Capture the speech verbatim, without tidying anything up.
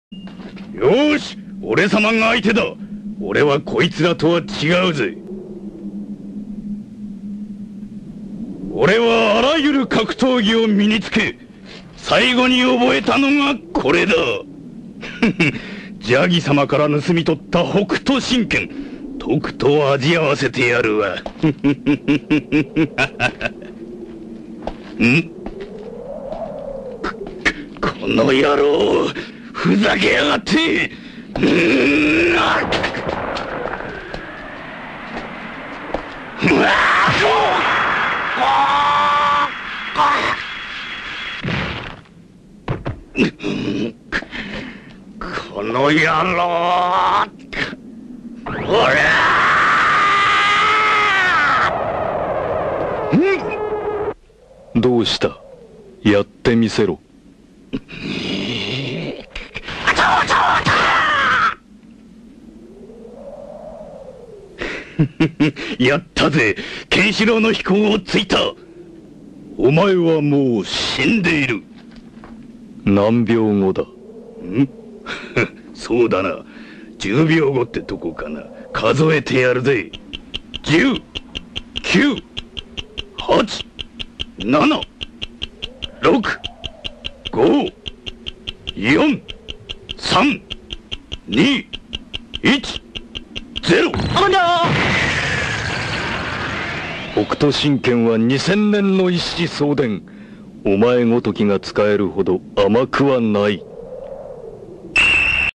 よーし、俺様が相手だ。俺はこいつらとは違うぜ。俺はあらゆる格闘技を身につけ、最後に覚えたのがこれだ。ジャギ様から盗み取った北斗神拳、とくと味合わせてやるわ。んこ、この野郎、ふざけやがって。うーんあうわこの野郎、おらー！どうした？やってみせろ。 やったぜ。ケンシロウの飛行をついた。お前はもう死んでいる。 何秒後だ？ んそうだな。じゅうびょうごってとこかな。数えてやるぜ。じゅう、きゅう、はち、なな、ろく、ご、よん、さん、に、いち、ゼロ。ありゃー！北斗神拳はにせんねんの一子相伝。お前ごときが使えるほど甘くはない。